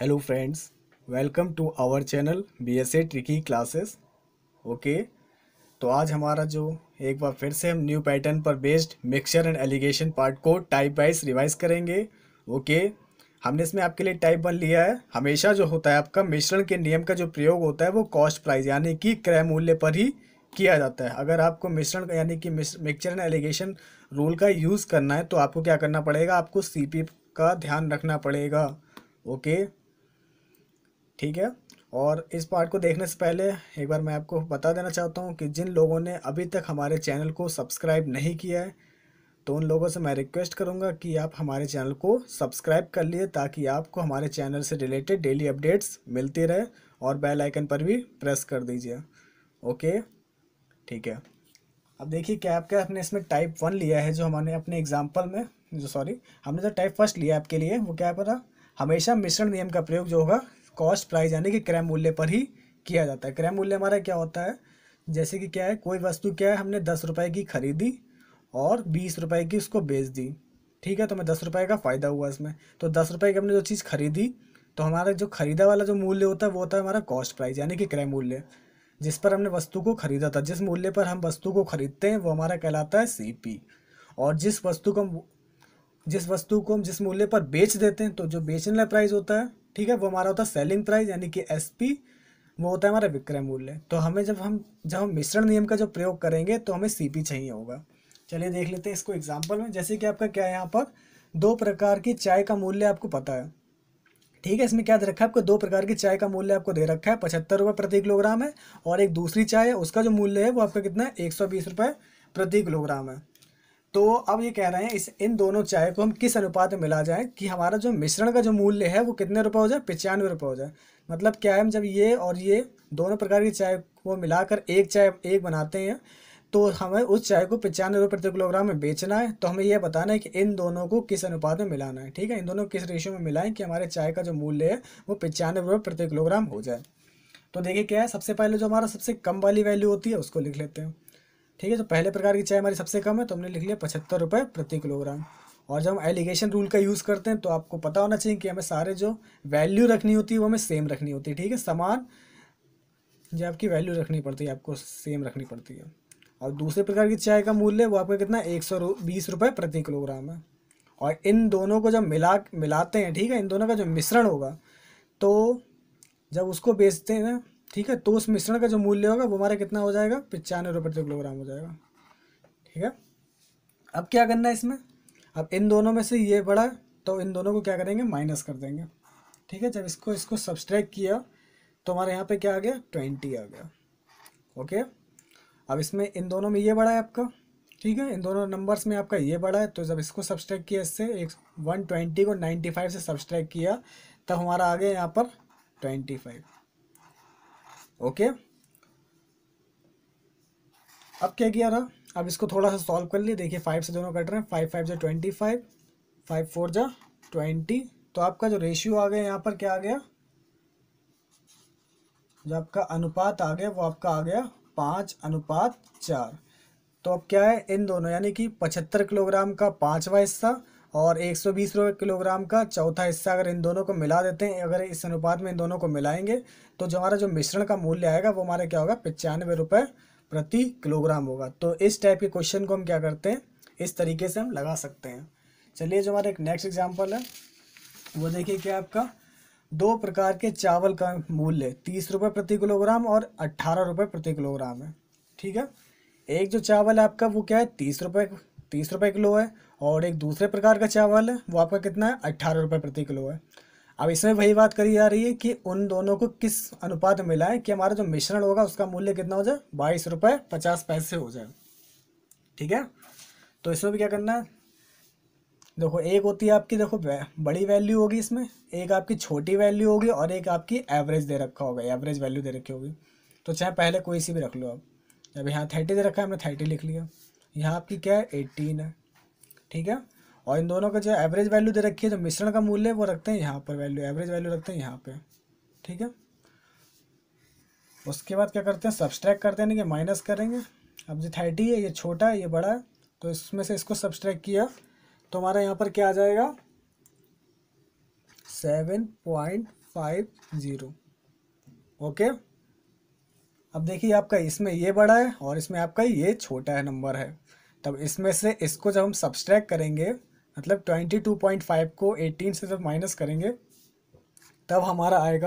Hello friends, welcome to our channel BSA tricky classes. Okay, तो आज हमारा जो एक बार फिर से हम न्यू पैटर्न पर based mixture and alligation part को टाइप वाइज रिवाइज करेंगे। ओके, हमने इसमें आपके लिए टाइप 1 लिया है। हमेशा जो होता है आपका मिश्रण के नियम का जो प्रयोग होता है वो कॉस्ट प्राइस यानी कि क्रय मूल्य पर ही किया जाता है। अगर आपको मिश्रण यानी कि मिक्सचर एंड एलिगेशन रूल का यूज़ करना है तो आपको क्या करना पड़ेगा, आपको CP का ध्यान रखना पड़ेगा। ओके, ठीक है। और इस पार्ट को देखने से पहले एक बार मैं आपको बता देना चाहता हूँ कि जिन लोगों ने अभी तक हमारे चैनल को सब्सक्राइब नहीं किया है तो उन लोगों से मैं रिक्वेस्ट करूँगा कि आप हमारे चैनल को सब्सक्राइब कर लिए ताकि आपको हमारे चैनल से रिलेटेड डेली अपडेट्स मिलती रहे, और बेल आइकन पर भी प्रेस कर दीजिए। ओके, ठीक है। अब देखिए क्या आपका हमने इसमें टाइप 1 लिया है, जो हमने अपने एग्जाम्पल में हमने जो टाइप फर्स्ट लिया आपके लिए वो क्या पता, हमेशा मिश्रण नियम का प्रयोग जो होगा कॉस्ट प्राइस यानी कि क्रय मूल्य पर ही किया जाता है। क्रय मूल्य हमारा क्या होता है, जैसे कि क्या है, कोई वस्तु क्या है, हमने 10 रुपए की खरीदी और 20 रुपए की उसको बेच दी। ठीक है, तो हमें 10 रुपए का फ़ायदा हुआ इसमें। तो 10 रुपए की हमने जो चीज़ खरीदी, तो हमारा जो खरीदा वाला जो मूल्य होता है वो होता है हमारा कॉस्ट प्राइस यानी कि क्रय मूल्य। जिस पर हमने वस्तु को खरीदा था, जिस मूल्य पर हम वस्तु को खरीदते हैं वो हमारा कहलाता है CP। और जिस वस्तु को हम जिस मूल्य पर बेच देते हैं, तो जो बेचने वाला प्राइस होता है, ठीक है, वो हमारा होता है सेलिंग प्राइस यानी कि SP। वो होता है हमारा विक्रय मूल्य। तो हमें जब हम मिश्रण नियम का जो प्रयोग करेंगे तो हमें CP चाहिए होगा। चलिए देख लेते हैं इसको एग्जाम्पल में। जैसे कि आपका क्या है, यहाँ पर 2 प्रकार की चाय का मूल्य आपको पता है। ठीक है, इसमें क्या दे रखा है आपको, 2 प्रकार की चाय का मूल्य आपको दे रखा है, 75 रुपये प्रति किलोग्राम है। और एक दूसरी चाय है, उसका जो मूल्य है वो आपका कितना है, 120 रुपये प्रति किलोग्राम है। तो अब ये कह रहे हैं इन दोनों चाय को हम किस अनुपात में मिला जाए कि हमारा जो मिश्रण का जो मूल्य है वो कितने रुपए हो जाए, 95 रुपये हो जाए। मतलब क्या है, हम जब ये और ये दोनों प्रकार की चाय को मिलाकर एक चाय एक बनाते हैं, तो हमें उस चाय को 95 रुपये प्रति किलोग्राम में बेचना है। तो हमें यह बताना है कि इन दोनों को किस अनुपात में मिलाना है। ठीक है, इन दोनों को किस रेशियो में मिलाएं कि हमारे चाय का जो मूल्य है वो 95 रुपये प्रति किलोग्राम हो जाए। तो देखिए क्या है, सबसे पहले जो हमारा सबसे कम वाली वैल्यू होती है उसको लिख लेते हैं। ठीक है, तो पहले प्रकार की चाय हमारी सबसे कम है तो हमने लिख लिया 75 रुपये प्रति किलोग्राम। और जब हम एलिगेशन रूल का यूज़ करते हैं तो आपको पता होना चाहिए कि हमें सारे जो वैल्यू रखनी होती है वो हमें सेम रखनी होती है। ठीक है, समान जो आपकी वैल्यू रखनी पड़ती है आपको सेम रखनी पड़ती है। और दूसरे प्रकार की चाय का मूल्य वो आपका कितना, 120 रुपये प्रति किलोग्राम है। और इन दोनों को जब मिलाते हैं, ठीक है, इन दोनों का जो मिश्रण होगा, तो जब उसको बेचते हैं ना, ठीक है, तो उस मिश्रण का जो मूल्य होगा वो हमारा कितना हो जाएगा, 95 रुपये प्रति किलोग्राम हो जाएगा। ठीक है, अब क्या करना है इसमें, अब इन दोनों में से ये बड़ा है तो इन दोनों को क्या करेंगे, माइनस कर देंगे। ठीक है, जब इसको इसको सब्सट्रैक्ट किया तो हमारे यहाँ पे क्या आ गया, 20 आ गया। ओके, अब इसमें इन दोनों में ये बड़ा है आपका, ठीक है, इन दोनों नंबर्स में आपका ये बड़ा है। तो जब इसको सब्सट्रैक्ट किया, इससे 120 को 95 से सब्सट्रैक्ट किया, तब हमारा आ गया यहाँ पर 25। ओके, अब क्या किया था, अब इसको थोड़ा सा सॉल्व कर लिए। देखिए 5 से दोनों कट रहे हैं, 5 5 जा 25, 5 4 जा 20। तो आपका जो रेशियो आ गया यहाँ पर क्या आ गया, जो आपका अनुपात आ गया वो आपका आ गया 5:4। तो अब क्या है, इन दोनों यानी कि 75 किलोग्राम का 5वां हिस्सा और 120 किलोग्राम का चौथा हिस्सा, अगर इन दोनों को मिला देते हैं, अगर इस अनुपात में इन दोनों को मिलाएंगे तो जो हमारा जो मिश्रण का मूल्य आएगा वो हमारा क्या होगा, 95 रुपये प्रति किलोग्राम होगा। तो इस टाइप के क्वेश्चन को हम क्या करते हैं, इस तरीके से हम लगा सकते हैं। चलिए जो हमारा एक नेक्स्ट एग्जाम्पल है वो देखिए क्या आपका, 2 प्रकार के चावल का मूल्य 30 रुपये प्रति किलोग्राम और 18 रुपये प्रति किलोग्राम है। ठीक है, एक जो चावल है आपका वो क्या है, 30 रुपये किलो है। और एक दूसरे प्रकार का चावल है वो आपका कितना है, 18 रुपये प्रति किलो है। अब इसमें वही बात करी जा रही है कि उन दोनों को किस अनुपात में मिलाएं कि हमारा जो मिश्रण होगा उसका मूल्य कितना हो जाए, 22.50 रुपये हो जाए। ठीक है, तो इसमें भी क्या करना है, देखो एक होती है आपकी, देखो बड़ी वैल्यू होगी इसमें, एक आपकी छोटी वैल्यू होगी और एक आपकी एवरेज दे रखा होगा, एवरेज वैल्यू दे रखी होगी। तो चाहे पहले कोई सी भी रख लो आप। अब यहाँ 30 दे रखा है, हमने 30 लिख लिया। यहाँ आपकी क्या है, 18 है। ठीक है, और इन दोनों का जो एवरेज वैल्यू दे रखी है, जो मिश्रण का मूल्य है वो रखते हैं यहाँ पर, वैल्यू एवरेज वैल्यू रखते हैं यहाँ पे। ठीक है, उसके बाद क्या करते हैं, सब्सट्रैक्ट करते हैं, नहीं कि माइनस करेंगे। अब जो 30 है ये छोटा है ये बड़ा है, तो इसमें से इसको सब्सट्रैक्ट किया तो हमारा यहाँ पर क्या आ जाएगा, 7.5 0.50। ओके, अब देखिए आपका इसमें ये बड़ा है और इसमें आपका ये छोटा है नंबर है। तब इसमें से इसको जब हम सब्सट्रैक्ट करेंगे, मतलब 22.5 को 18 से जब माइनस करेंगे, तब हमारा आएगा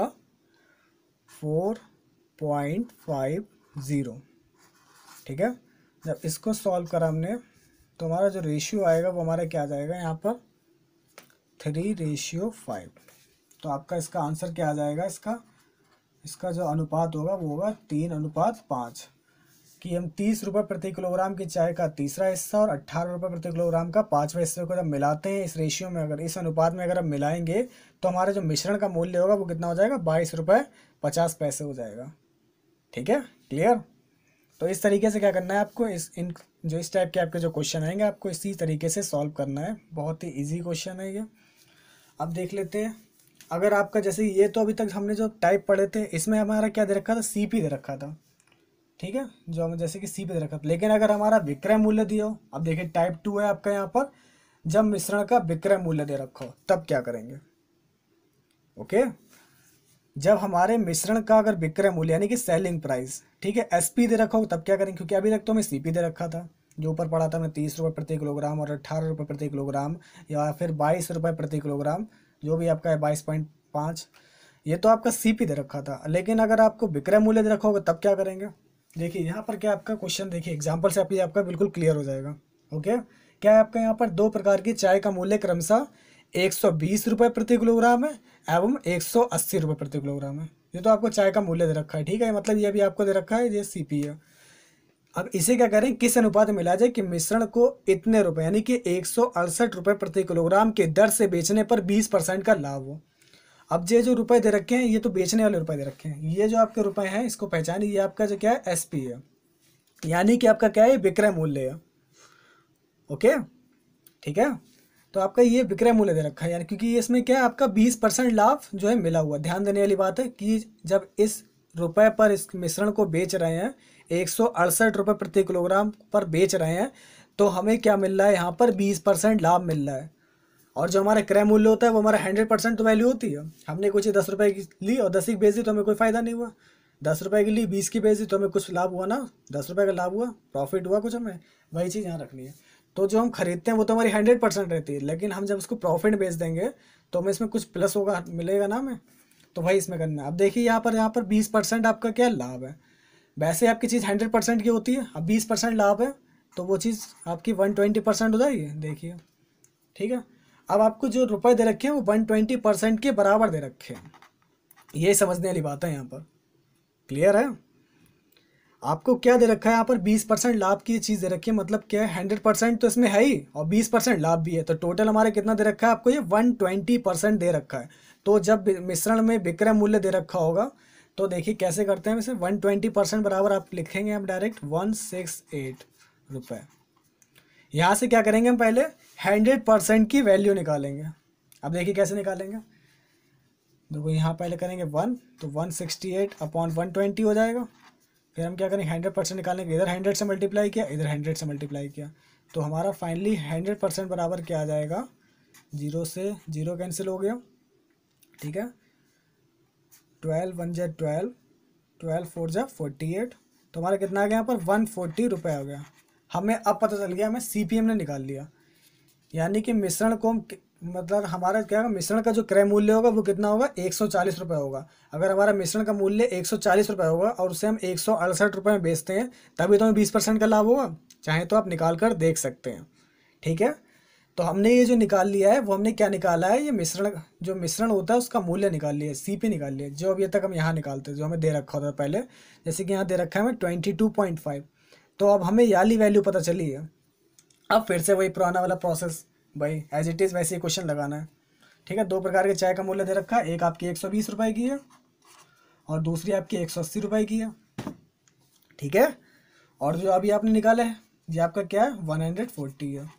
4.50। ठीक है, जब इसको सॉल्व करा हमने तो हमारा जो रेशियो आएगा वो हमारा क्या आ जाएगा यहाँ पर 3:5। तो आपका इसका आंसर क्या आ जाएगा, इसका इसका जो अनुपात होगा वो होगा 3:5, कि हम 30 रुपये प्रति किलोग्राम की चाय का तीसरा हिस्सा और 18 रुपये प्रति किलोग्राम का पाँचवा हिस्से को जब मिलाते हैं इस रेशियो में, अगर इस अनुपात में अगर हम मिलाएंगे तो हमारा जो मिश्रण का मूल्य होगा वो कितना हो जाएगा, 22.50 हो जाएगा। ठीक है, क्लियर। तो इस तरीके से क्या करना है आपको, इस टाइप के आपके जो क्वेश्चन आएंगे आपको इसी तरीके से सॉल्व करना है। बहुत ही ईजी क्वेश्चन है ये। अब देख लेते हैं, अगर आपका जैसे ये तो अभी तक हमने जो टाइप पढ़े थे इसमें हमारा क्या दे रखा था, सीपी दे रखा था। ठीक है, जो हमें जैसे कि सीपी दे रखा था। लेकिन अगर हमारा विक्रय मूल्य दिया हो, अब देखिए टाइप 2 है आपका यहाँ पर, जब मिश्रण का विक्रय मूल्य दे रखा हो तब क्या करेंगे। ओके, जब हमारे मिश्रण का अगर विक्रय मूल्य यानी कि सेलिंग प्राइस, ठीक है, एसपी दे रखा हो तब क्या करेंगे, क्योंकि अभी तक तो हमें सीपी दे रखा था। जो ऊपर पड़ा था हमें 30 रुपये प्रति किलोग्राम और 18 रुपये प्रति किलोग्राम, या फिर 22 रुपये प्रति किलोग्राम, जो भी आपका है 22.5, ये तो आपका सीपी दे रखा था। लेकिन अगर आपको विक्रय मूल्य दे रखा होगा तब क्या करेंगे। देखिए यहाँ पर क्या आपका क्वेश्चन, देखिए एग्जाम्पल से आपका बिल्कुल क्लियर हो जाएगा। ओके, क्या है आपका यहाँ पर दो प्रकार की चाय का मूल्य क्रमशः 120 रुपये प्रति किलोग्राम है एवं 180 रुपये प्रति किलोग्राम है। ये तो आपको चाय का मूल्य दे रखा है। ठीक है, मतलब ये भी आपको दे रखा है, ये सीपी है। अब इसे क्या करें, किस अनुपात में मिला जाए कि मिश्रण को इतने रुपए यानी कि 168 रुपये प्रति किलोग्राम के दर से बेचने पर 20% का लाभ हो। अब ये जो रुपए दे रखे हैं ये तो बेचने वाले रुपए दे रखे हैं, ये जो आपके रुपए हैं इसको पहचानिए, ये आपका जो क्या है एसपी है, यानी कि आपका क्या है विक्रय मूल्य है। ओके, ठीक है, तो आपका ये विक्रय मूल्य दे रखा है, यानी क्योंकि इसमें क्या है आपका 20% लाभ जो है मिला हुआ। ध्यान देने वाली बात है कि जब इस रुपए पर इस मिश्रण को बेच रहे हैं, 168 रुपये प्रति किलोग्राम पर बेच रहे हैं, तो हमें क्या मिल रहा है यहाँ पर 20% लाभ मिल रहा है। और जो हमारा क्रय मूल्य होता है वो हमारा 100% तो वैल्यू होती है। हमने कुछ 10 रुपये की ली और 10 की बेच दी तो हमें कोई फ़ायदा नहीं हुआ। 10 रुपये की ली 20 की बेच दी तो हमें कुछ लाभ हुआ ना, 10 रुपये का लाभ हुआ, प्रॉफिट हुआ कुछ हमें। वही चीज़ यहाँ रखनी है। तो जो हम खरीदते हैं वो तो हमारी 100% रहती है, लेकिन हम जब उसको प्रॉफिट बेच देंगे तो हमें इसमें कुछ प्लस होगा, मिलेगा ना हमें, तो वही इसमें करना है। अब देखिए यहाँ पर 20% आपका क्या लाभ है। वैसे आपकी चीज़ 100% की होती है, अब 20% लाभ है तो वो चीज़ आपकी 120% हो जाएगी। देखिए, ठीक है, अब आपको जो रुपए दे रखे हैं वो 120% के बराबर दे रखे हैं। ये समझने वाली बात है यहाँ पर, क्लियर है। आपको क्या दे रखा है यहाँ पर 20% लाभ की चीज़ दे रखी है, मतलब क्या है 100% तो इसमें है ही और 20% लाभ भी है, तो टोटल हमारे कितना दे रखा है आपको, ये 120% दे रखा है। तो जब मिश्रण में विक्रय मूल्य दे रखा होगा तो देखिए कैसे करते हैं, वैसे 120% बराबर आप लिखेंगे हम डायरेक्ट 168 रुपये। यहाँ से क्या करेंगे हम पहले 100% की वैल्यू निकालेंगे। अब देखिए कैसे निकालेंगे, देखो यहाँ पहले करेंगे 1 तो 168/120 हो जाएगा। फिर हम क्या करेंगे 100% निकालने के, इधर 100 से मल्टीप्लाई किया, इधर 100 से मल्टीप्लाई किया, तो हमारा फाइनली 100% बराबर क्या आ जाएगा, 0 से 0 कैंसिल हो गया। ठीक है, 12 1 जा 12, 12 4 जा 48, तो हमारा कितना आ गया यहाँ पर 140 रुपये आ गया। हमें अब पता चल गया, हमें CPM ने निकाल लिया, यानी कि मिश्रण को मतलब हमारा क्या होगा, मिश्रण का जो क्रय मूल्य होगा वो कितना होगा, 140 रुपये होगा। अगर हमारा मिश्रण का मूल्य 140 रुपये होगा और उसे हम 168 रुपये में बेचते हैं, तभी तो हमें 20% का लाभ होगा। चाहे तो आप निकाल कर देख सकते हैं। ठीक है, तो हमने ये जो निकाल लिया है वो हमने क्या निकाला है, ये मिश्रण, जो मिश्रण होता है उसका मूल्य निकाल लिया है, सीपी निकाल लिया है, जो अभी तक हम यहाँ निकालते हैं, जो हमें दे रखा होता पहले। जैसे कि यहाँ दे रखा है हमें 22.5, तो अब हमें याली वैल्यू पता चली है। अब फिर से वही पुराना वाला प्रोसेस, भाई एज इट इज़ वैसे ही क्वेश्चन लगाना है। ठीक है, दो प्रकार के चाय का मूल्य दे रखा है, एक आपकी 120 रुपये की है और दूसरी आपकी 180 रुपये की है। ठीक है, और जो अभी आपने निकाला है ये आपका क्या है, 140 है।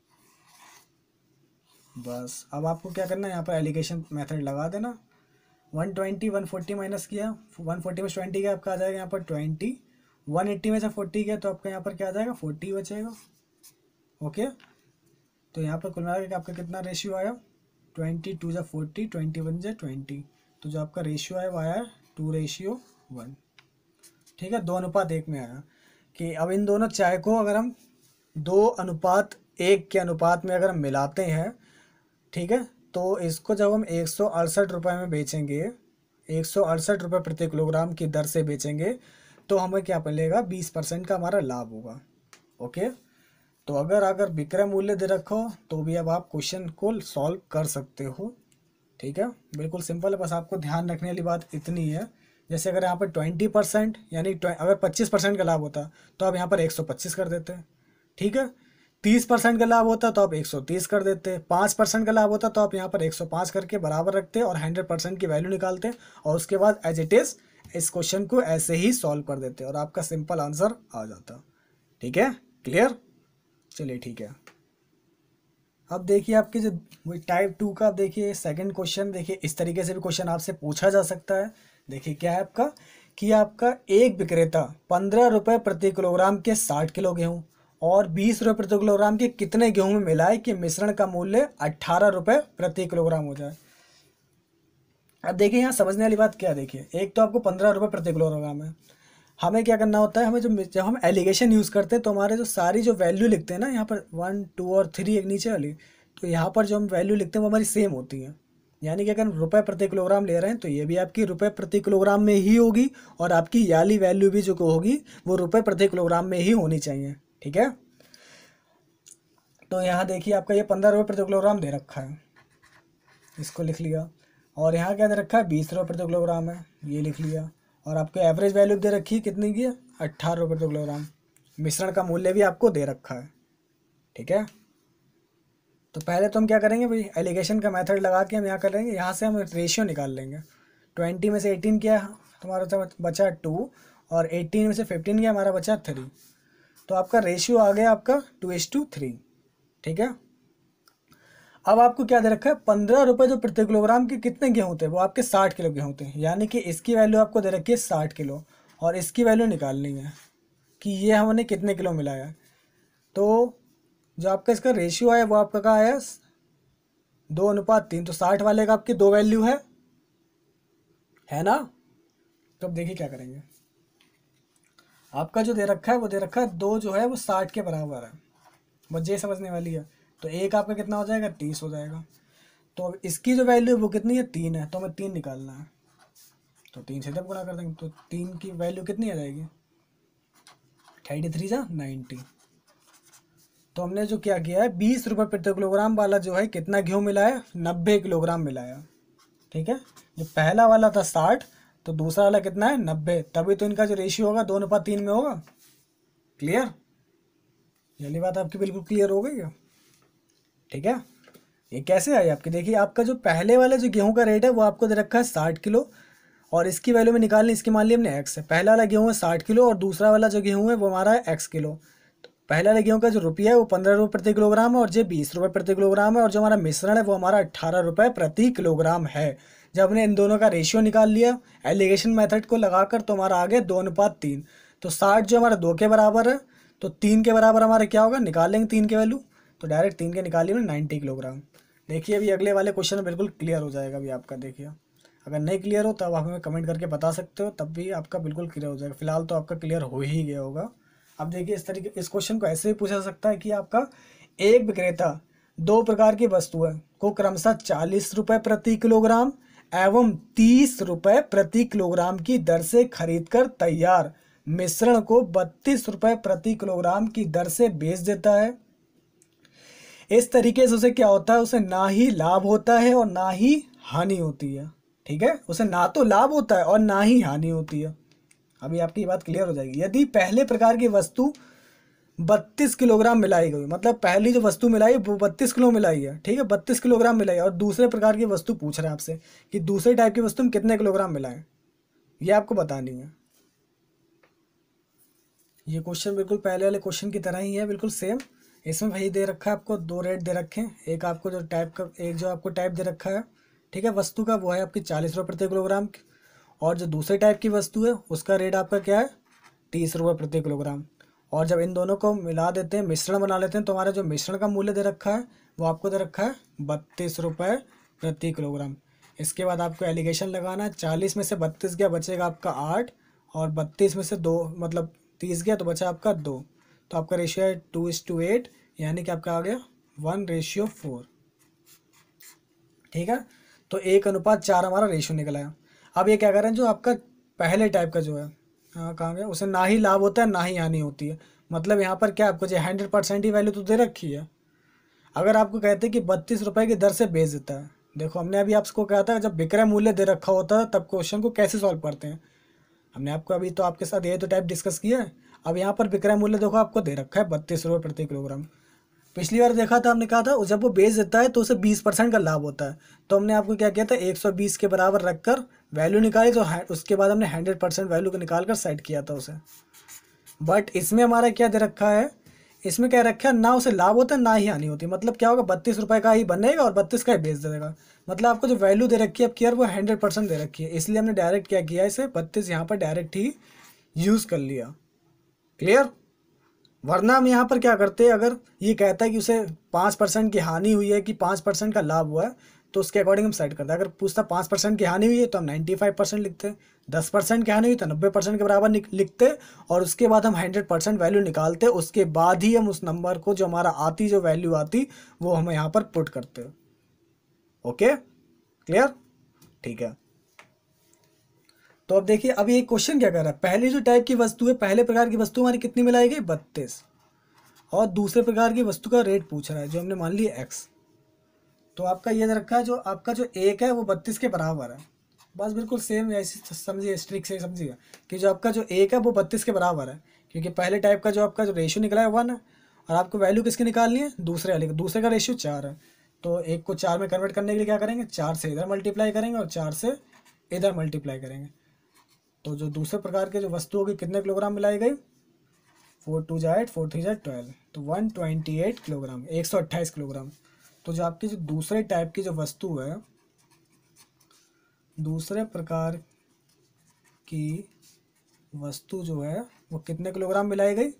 बस अब आपको क्या करना है, यहाँ पर एलिगेशन मेथड लगा देना। 120 140 माइनस किया, 140 में 20 गया, आपका आ जाएगा यहाँ पर 20। 180 में से 40 गया तो आपका यहाँ पर क्या आ जाएगा, 40 बचेगा। ओके, तो यहाँ पर कुल मिला के आपका कितना रेशियो आया, 22 जा 40, 21 जा 20, तो जो आपका रेशियो है वो आया 2:1। ठीक है, 2:1 में आया। कि अब इन दोनों चाय को अगर हम 2:1 के अनुपात में अगर हम मिलाते हैं, ठीक है, तो इसको जब हम 168 रुपये में बेचेंगे, 168 रुपये प्रति किलोग्राम की दर से बेचेंगे, तो हमें क्या मिलेगा, 20% का हमारा लाभ होगा। ओके, तो अगर अगर विक्रय मूल्य दे रखा हो तो भी अब आप क्वेश्चन को सॉल्व कर सकते हो। ठीक है, बिल्कुल सिंपल है, बस आपको ध्यान रखने वाली बात इतनी है। जैसे अगर यहाँ पर 20% यानी अगर 25% का लाभ होता तो आप यहाँ पर 125 कर देते। ठीक है, 30% का लाभ होता तो आप 130 कर देते, 5% का लाभ होता तो आप यहाँ पर 105 करके बराबर रखते और 100% की वैल्यू निकालते, और उसके बाद एज इट इज़ इस क्वेश्चन को ऐसे ही सॉल्व कर देते और आपका सिंपल आंसर आ जाता। ठीक है, क्लियर? चलिए ठीक है। अब देखिए आपके जो वही टाइप 2 का, अब देखिए सेकंड क्वेश्चन, देखिए इस तरीके से भी क्वेश्चन आपसे पूछा जा सकता है। देखिए क्या है आपका, कि आपका एक विक्रेता 15 रुपये प्रति किलोग्राम के 60 किलो गेहूँ और 20 रुपये प्रति किलोग्राम के कितने गेहूँ में मिलाए कि मिश्रण का मूल्य 18 रुपये प्रति किलोग्राम हो जाए। अब देखिए यहाँ समझने वाली बात क्या है, देखिए एक तो आपको 15 रुपये प्रति किलोग्राम है, हमें क्या करना होता है, हमें जब हम एलिगेशन यूज़ करते हैं तो हमारे जो सारी जो वैल्यू लिखते हैं ना, यहाँ पर 1 2 और 3 एक नीचे वाली, तो यहाँ पर जो हम वैल्यू लिखते हैं वो हमारी सेम होती है। यानी कि अगर हम रुपये प्रति किलोग्राम ले रहे हैं तो ये भी आपकी रुपये प्रति किलोग्राम में ही होगी, और आपकी याली वैल्यू भी जो होगी वो रुपये प्रति किलोग्राम में ही होनी चाहिए। ठीक है, तो यहाँ देखिए आपका ये 15 रुपये प्रति किलोग्राम दे रखा है, इसको लिख लिया, और यहाँ क्या दे रखा है, 20 रुपये प्रति किलोग्राम है, ये लिख लिया, और आपको एवरेज वैल्यू दे रखी है कितनी की है, 18 रुपये प्रति किलोग्राम। मिश्रण का मूल्य भी आपको दे रखा है। ठीक है, तो पहले तो हम क्या करेंगे भाई, एलिगेशन का मेथड लगा के हम यहाँ करेंगे, यहाँ से हम रेशियो निकाल लेंगे। 20 में से 18 किया तुम्हारा बचा 2, और 18 में से 15 किया हमारा बचा 3, तो आपका रेशियो आ गया आपका 2:3। ठीक है, अब आपको क्या दे रखा है, 15 रुपये जो प्रति किलोग्राम के कितने गेहूँ थे, वो आपके 60 किलो गेहूँ थे, यानी कि इसकी वैल्यू आपको दे रखी है 60 किलो, और इसकी वैल्यू निकालनी है कि ये हमने कितने किलो मिलाया। तो जो आपका इसका रेशियो है वो आपका क्या आया, 2:3, तो 60 वाले का आपकी 2 वैल्यू है ना। तो अब देखिए क्या करेंगे, आपका जो दे रखा है वो दे रखा है 2 जो है वो 60 के बराबर है, बस ये समझने वाली है। तो एक आपका कितना हो जाएगा, 30 हो जाएगा। तो अब इसकी जो वैल्यू है वो कितनी है, 3 है, तो हमें 3 निकालना है, तो 3 से जब गुणा कर देंगे तो 3 की वैल्यू कितनी आ जाएगी, 33 90। तो हमने जो क्या किया है, 20 रुपये प्रति किलोग्राम वाला जो है कितना गेहूँ मिलाया, 90 किलोग्राम मिलाया। ठीक है, जो पहला वाला था 60, तो दूसरा वाला कितना है, 90, तभी तो इनका जो रेशियो होगा 2:3 में होगा। क्लियर? ये बात आपकी बिल्कुल क्लियर हो गई है। ठीक है, ये कैसे आई आपकी, देखिए आपका जो पहले वाला जो गेहूं का रेट है वो आपको दे रखा है 60 किलो, और इसकी वैल्यू में निकालनी, इसकी मान ली हमने एक्स है, पहला वाला गेहूं है 60 किलो और दूसरा वाला जो गेहूं है वो हमारा है एक्स किलो। तो पहले वाले गेहूं का जो रुपया है वो 15 रुपये प्रति किलोग्राम है, और जो 20 रुपये प्रति किलोग्राम है, और जो हमारा मिश्रण है वो हमारा 18 रुपये प्रति किलोग्राम है। जब हमने इन दोनों का रेशियो निकाल लिया एलिगेशन मेथड को लगाकर, तो हमारा आ गया 2:3। तो 60 जो हमारा 2 के बराबर है, तो 3 के बराबर हमारा क्या होगा, निकाल लेंगे 3 के वैल्यू, तो डायरेक्ट 3 के निकालिए हमने 90 किलोग्राम। देखिए अभी अगले वाले क्वेश्चन में बिल्कुल क्लियर हो जाएगा अभी आपका। देखिए अगर नहीं क्लियर हो तब आप हमें कमेंट करके बता सकते हो, तब भी आपका बिल्कुल क्लियर हो जाएगा। फिलहाल तो आपका क्लियर हो ही गया होगा। अब देखिए इस तरीके इस क्वेश्चन को ऐसे भी पूछा जा सकता है कि आपका एक विक्रेता 2 प्रकार की वस्तुएं को क्रमशः 40 रुपये प्रति किलोग्राम एवं 30 रुपये प्रति किलोग्राम की दर से खरीदकर तैयार मिश्रण को 32 रुपये प्रति किलोग्राम की दर से बेच देता है। इस तरीके से उसे क्या होता है, उसे ना ही लाभ होता है और ना ही हानि होती है। ठीक है, उसे ना तो लाभ होता है और ना ही हानि होती है। अभी आपकी बात क्लियर हो जाएगी। यदि पहले प्रकार की वस्तु 32 किलोग्राम मिलाई गई, मतलब पहली जो वस्तु मिलाई वो 32 किलो मिलाई है, ठीक है, 32 किलोग्राम मिलाई, और दूसरे प्रकार की वस्तु पूछ रहा है आपसे कि दूसरे टाइप की वस्तु में कितने किलोग्राम मिलाएं, ये आपको बतानी है। ये क्वेश्चन बिल्कुल पहले वाले क्वेश्चन की तरह ही है, बिल्कुल सेम। इसमें भाई दे रखा है आपको 2 रेट दे रखे हैं, एक आपको जो टाइप का, एक जो आपको टाइप दे रखा है, ठीक है, वस्तु का, वो है आपकी 40 रुपये प्रति किलोग्राम, और जो दूसरे टाइप की वस्तु है उसका रेट आपका क्या है, 30 रुपये प्रति किलोग्राम। और जब इन दोनों को मिला देते हैं, मिश्रण बना लेते हैं, तो हमारा जो मिश्रण का मूल्य दे रखा है वो आपको दे रखा है 32 रुपये प्रति किलोग्राम। इसके बाद आपको एलिगेशन लगाना है। 40 में से 32 गया, बचेगा आपका 8, और 32 में से 2 मतलब 30 गया तो बचा आपका 2। तो आपका रेशियो है 2:8, यानी कि आपका आ गया 1:4। ठीक है, तो 1:4 हमारा रेशियो निकला है। अब ये क्या कर रहे हैं, जो आपका पहले टाइप का जो है, हाँ कहाँ गया, उसे ना ही लाभ होता है ना ही हानि होती है। मतलब यहाँ पर क्या आपको जो 100% ही वैल्यू तो दे रखी है। अगर आपको कहते हैं कि 32 रुपये की दर से बेच देता है, देखो हमने अभी आपको कहा था जब विक्रय मूल्य दे रखा होता है तब क्वेश्चन को कैसे सॉल्व करते हैं। हमने आपको अभी तो आपके साथ ये तो टाइप डिस्कस किया है। अब यहाँ पर विक्रय मूल्य देखो आपको दे रखा है 32 रुपये प्रति किलोग्राम। पिछली बार देखा था, हमने कहा था जब वो बेच देता है तो उसे 20% का लाभ होता है। तो हमने आपको क्या किया था, 120 के बराबर रखकर वैल्यू निकाली, तो उसके बाद हमने 100% वैल्यू को निकाल कर सेट किया था उसे। बट इसमें हमारा क्या दे रखा है, इसमें क्या रखा है, ना उसे लाभ होता है ना ही हानि होती। मतलब क्या होगा, 32 रुपये का ही बनेगा और 32 का ही बेच देगा। मतलब आपको जो वैल्यू दे रखी है अब केयर वो 100% दे रखी है, इसलिए हमने डायरेक्ट क्या किया, इसे 32 यहाँ पर डायरेक्ट ही यूज़ कर लिया। क्लियर। वरना हम यहाँ पर क्या करते हैं, अगर ये कहता है कि उसे 5% की हानि हुई है कि 5% का लाभ हुआ है, तो उसके अकॉर्डिंग हम सेट करते हैं। अगर पूछता 5% की हानि हुई है तो हम 95% लिखते, 10% की हानि हुई तो 90% के बराबर लिखते, और उसके बाद हम 100% वैल्यू निकालते, उसके बाद ही हम उस नंबर को जो हमारा आती, जो वैल्यू आती, वो हम यहाँ पर पुट करते। ओके, क्लियर, ठीक है। तो अब देखिए, अब ये क्वेश्चन क्या कर रहा है, पहली जो टाइप की वस्तु है, पहले प्रकार की वस्तु हमारी कितनी मिलाई गई, 32, और दूसरे प्रकार की वस्तु का रेट पूछ रहा है जो हमने मान लिया x। तो आपका ये दे रखा है, जो आपका जो एक है वो 32 के बराबर है। बस बिल्कुल सेम ऐसे समझिए, स्ट्रिक से समझिएगा कि जो आपका जो एक है वो 32 के बराबर है, क्योंकि पहले टाइप का जो आपका जो रेशियो निकला है 1 है, और आपको वैल्यू किसकी निकालनी है, दूसरे वाले का। दूसरे का रेशियो 4 है, तो एक को 4 में कन्वर्ट करने के लिए क्या करेंगे, 4 से इधर मल्टीप्लाई करेंगे और 4 से इधर मल्टीप्लाई करेंगे। तो जो दूसरे प्रकार के जो वस्तु होगी कितने किलोग्राम मिलाई गई, 4 2 जा 8, 4 3 जा 12, तो 128 किलोग्राम, 128 किलोग्राम। तो जो आपकी जो दूसरे टाइप की जो वस्तु है, दूसरे प्रकार की वस्तु जो है वो कितने किलोग्राम मिलाई गई,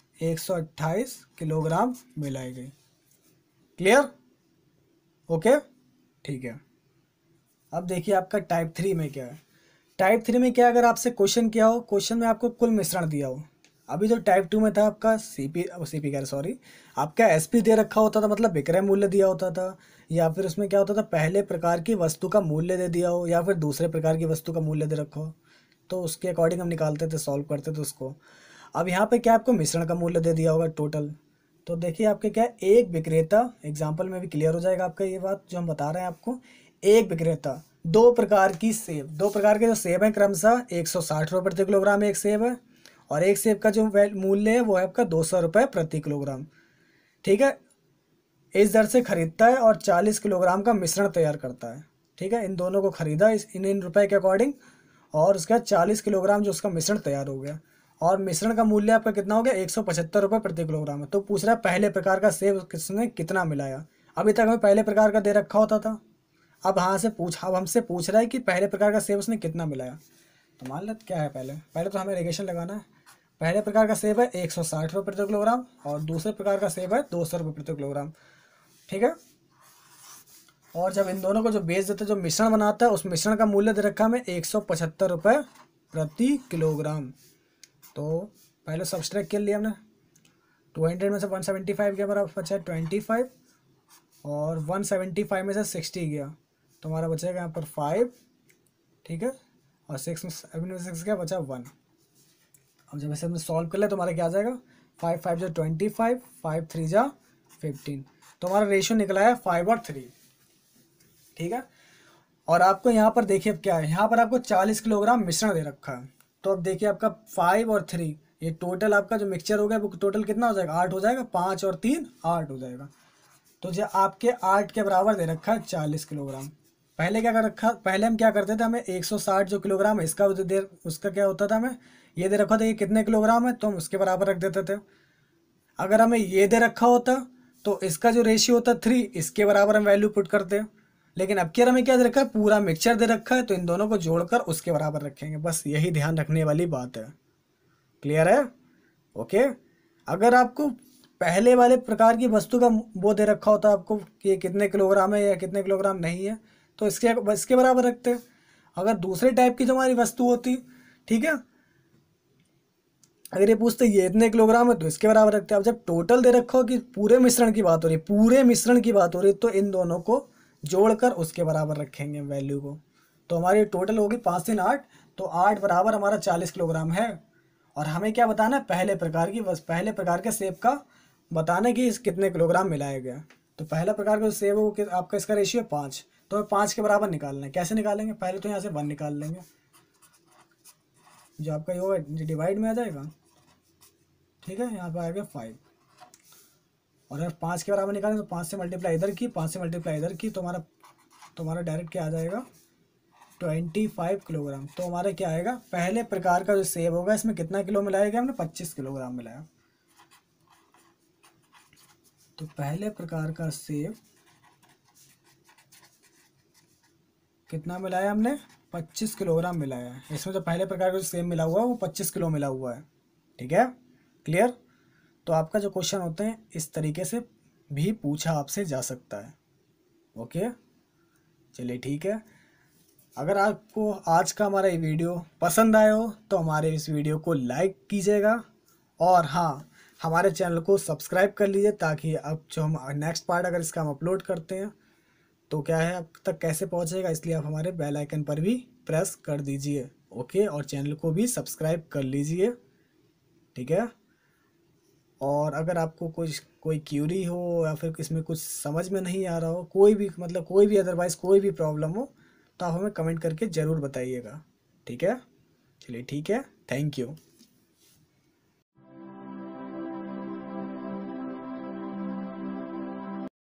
128 किलोग्राम मिलाई गई। क्लियर, ओके, ठीक है। अब देखिए आपका टाइप 3 में क्या है। टाइप 3 में क्या, अगर आपसे क्वेश्चन किया हो, क्वेश्चन में आपको कुल मिश्रण दिया हो। अभी जो टाइप 2 में था आपका सीपी कह रहे सॉरी, आपका एसपी दे रखा होता था, मतलब विक्रय मूल्य दिया होता था, या फिर उसमें क्या होता था, पहले प्रकार की वस्तु का मूल्य दे दिया हो, या फिर दूसरे प्रकार की वस्तु का मूल्य दे रखा हो, तो उसके अकॉर्डिंग हम निकालते थे, सॉल्व करते थे उसको। अब यहाँ पे क्या आपको मिश्रण का मूल्य दे दिया होगा टोटल। तो देखिए आपके क्या है, एक विक्रेता, एग्जाम्पल में भी क्लियर हो जाएगा आपका ये बात जो हम बता रहे हैं आपको। एक विक्रेता दो प्रकार की सेब, दो प्रकार के जो सेब हैं क्रमशः 160 रुपये प्रति किलोग्राम एक सेब है, और एक सेब का जो मूल्य है वो है आपका 200 रुपये प्रति किलोग्राम। ठीक है, इस दर से खरीदता है और 40 किलोग्राम का मिश्रण तैयार करता है। ठीक है, इन दोनों को खरीदा इन रुपए के अकॉर्डिंग, और उसका 40 किलोग्राम जो उसका मिश्रण तैयार हो गया, और मिश्रण का मूल्य आपका कितना हो गया, 175 रुपये प्रति किलोग्राम है। तो पूछ रहा है पहले प्रकार का सेब किसने कितना मिलाया। अभी तक हमें पहले प्रकार का दे रखा होता था, अब अब हमसे पूछ रहा है कि पहले प्रकार का सेब उसने कितना मिलाया। तो मान लेते क्या है, पहले तो हमें रेगेशन लगाना है। पहले प्रकार का सेब है 160 रुपये प्रति किलोग्राम, और दूसरे प्रकार का सेब है 200 रुपये प्रति किलोग्राम। ठीक है, और जब इन दोनों को जो बेच देते, जो मिश्रण बनाता है, उस मिश्रण का मूल्य दे रखा है हमें 175 रुपये प्रति किलोग्राम। तो पहले सब्सट्रैक्ट कर लिया हमने, 200 में से 175 गया, हमारा बचा 25, और 175 में से 60 गया, तो हमारा बचेगा यहाँ पर 5। ठीक है, और 6 में 7 में 6 गया, बचा 1। अब जब ऐसे हमने सॉल्व कर लिया तो हमारा क्या आ जाएगा, 5 5 जा 25, 5 3 जा 15, तो हमारा रेशियो निकला है 5 और 3। ठीक है, और आपको यहाँ पर देखिए अब क्या है, यहाँ पर आपको 40 किलोग्राम मिश्रण दे रखा है। तो अब देखिए आपका 5 और 3, ये टोटल आपका जो मिक्सचर हो गया वो टोटल कितना हो जाएगा, 8 हो जाएगा, 5 और 3 8 हो जाएगा। तो जो आपके 8 के बराबर दे रखा है 40 किलोग्राम। पहले क्या कर रखा, पहले हम क्या करते थे, हमें 160 जो किलोग्राम है इसका उसका क्या होता था, हमें ये दे रखा था ये कितने किलोग्राम है, तो हम उसके बराबर रख देते थे। अगर हमें ये दे रखा होता तो इसका जो रेशियो होता 3, इसके बराबर हम वैल्यू पुट करते। लेकिन अब क्या हमें क्या दे रखा है, पूरा मिक्सचर दे रखा है, तो इन दोनों को जोड़कर उसके बराबर रखेंगे। बस यही ध्यान रखने वाली बात है। क्लियर है, ओके। अगर आपको पहले वाले प्रकार की वस्तु का वो दे रखा होता आपको कि कितने किलोग्राम है या कितने किलोग्राम नहीं है, तो इसके बराबर रखते हैं। अगर दूसरे टाइप की जो हमारी वस्तु होती, ठीक है, अगर ये पूछते ये इतने किलोग्राम है तो इसके बराबर रखते हैं। अब जब टोटल दे रखो कि पूरे मिश्रण की बात हो रही है, पूरे मिश्रण की बात हो रही है, तो इन दोनों को जोड़कर उसके बराबर रखेंगे वैल्यू को। तो हमारी टोटल होगी 5 3 8, तो 8 बराबर हमारा 40 किलोग्राम है। और हमें क्या बताना है, पहले प्रकार की, बस पहले प्रकार के सेब का बताना है कि इस कितने किलोग्राम मिलाया गया। तो पहला प्रकार का जो सेब है वो आपका इसका रेशियो है 5, तो हमें 5 के बराबर निकालना है। कैसे निकालेंगे, पहले तो यहाँ से 1 निकाल लेंगे, जो आपका ये होगा डिवाइड में आ जाएगा, ठीक है, यहाँ पर आ गया 5। और अगर 5 के बराबर निकालें तो 5 से मल्टीप्लाई इधर की, 5 से मल्टीप्लाई इधर की, तो हमारा डायरेक्ट क्या आ जाएगा, 25 किलोग्राम। तो हमारा क्या आएगा, पहले प्रकार का जो सेब होगा इसमें कितना किलो मिलाया गया, हमने 25 किलोग्राम मिलाया। तो पहले प्रकार का सेब कितना मिलाया हमने, 25 किलोग्राम मिलाया है। इसमें जो पहले प्रकार का जो सेब मिला हुआ है वो 25 किलो मिला हुआ है, ठीक है, क्लियर। तो आपका जो क्वेश्चन होते हैं इस तरीके से भी पूछा आपसे जा सकता है। ओके, चलिए ठीक है। अगर आपको आज का हमारा ये वीडियो पसंद आया हो तो हमारे इस वीडियो को लाइक कीजिएगा, और हाँ, हमारे चैनल को सब्सक्राइब कर लीजिए, ताकि अब जो हम नेक्स्ट पार्ट अगर इसका हम अपलोड करते हैं तो क्या है आप तक कैसे पहुंचेगा, इसलिए आप हमारे बेल आइकन पर भी प्रेस कर दीजिए। ओके, और चैनल को भी सब्सक्राइब कर लीजिए, ठीक है। और अगर आपको कोई क्यूरी हो या फिर इसमें कुछ समझ में नहीं आ रहा हो, कोई भी मतलब कोई भी अदरवाइज़ कोई भी प्रॉब्लम हो, तो आप हमें कमेंट करके ज़रूर बताइएगा, ठीक है। चलिए ठीक है, थैंक यू।